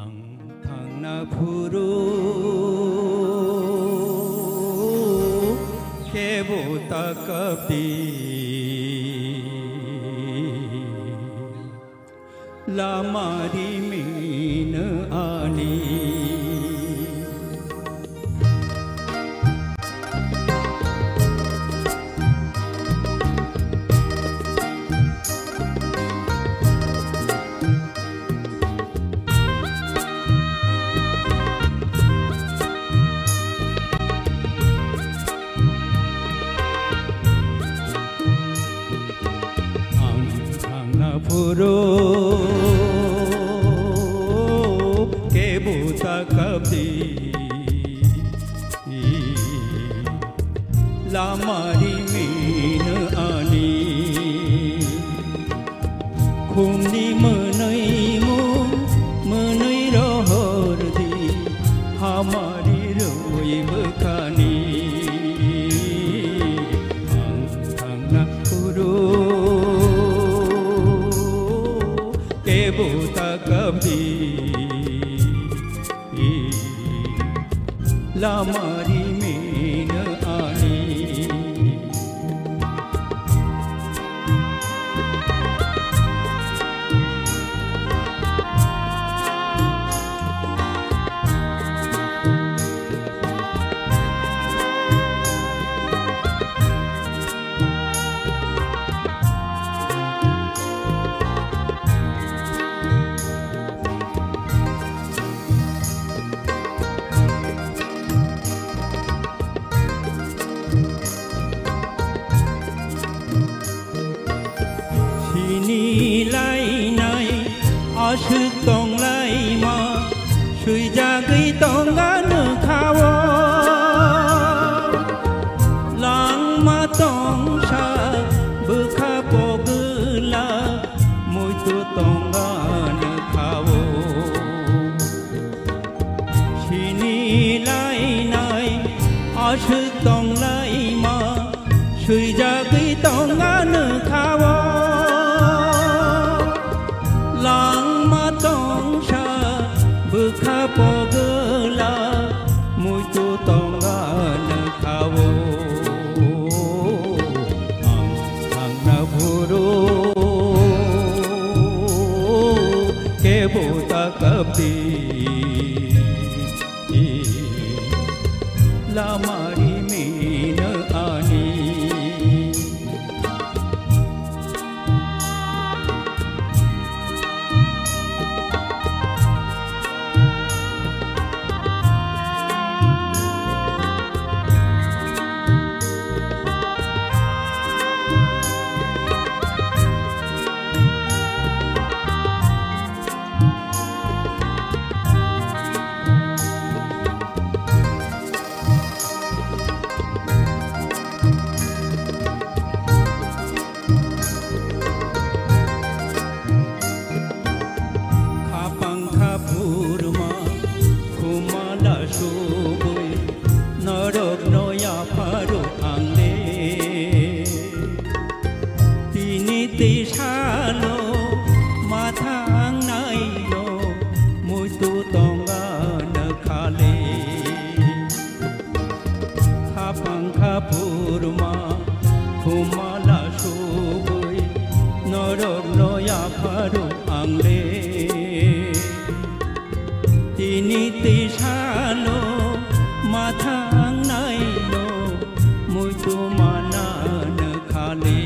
앙탕나푸루 케보타깝디 라마리미는 아니 앙탕나푸루 kebutakabdi lamarimin ani khumni menai rohordi hamari roi bekani angthangnaphuru kebutakabdi lamarimin ani lai nai ashuk tong lai ma shui jagai tong gan khawo lang ma tong sha bukha pogla moi tu tong gan khawo shini lai nai ashuk tong lai ma shui jagai tong gan khawo bukha pogla moi tu tongan khawo angthangnaphuru kebutakabdi lamarimin ani Norok noya paru angle tini tisalo mathang nai lo moi tu tongan khale khapang khapurma khumala suboi norok noya paru angle tini tisalo mathang nai lo moi tu manan khale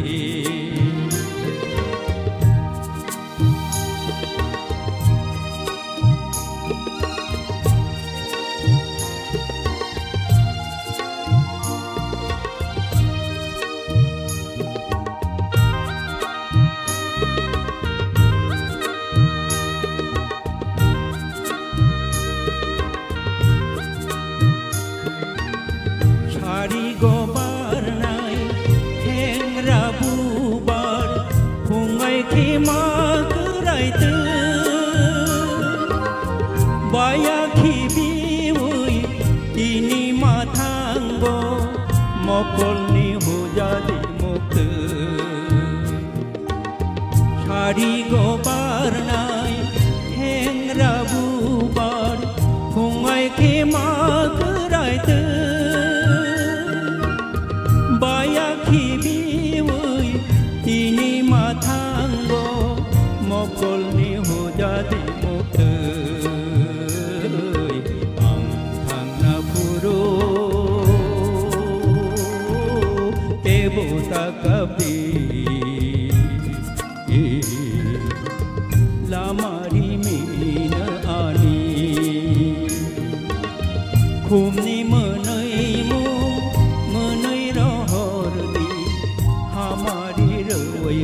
gobar nai heng rabubar phungai khima kurai tu baya khibi ui tini mathang go mokol ni hujadi muktu shari gobar nai heng rabubar 막 그랄 듯 바야키 비의 디니 마탕고 먹골니 호자디 목들 앙탕나 부로 깨보다 까비 라마리 미나 아니 굽니 머너이 무 머너이 러허르디 하마리 러이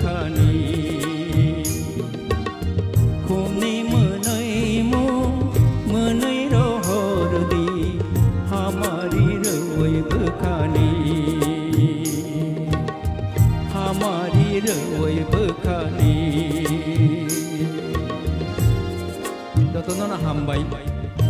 버카니 굽니 머너이 무 머너이 러허르디 하마리 러이 버카니 하마리 러이 버카니 Dato na hambay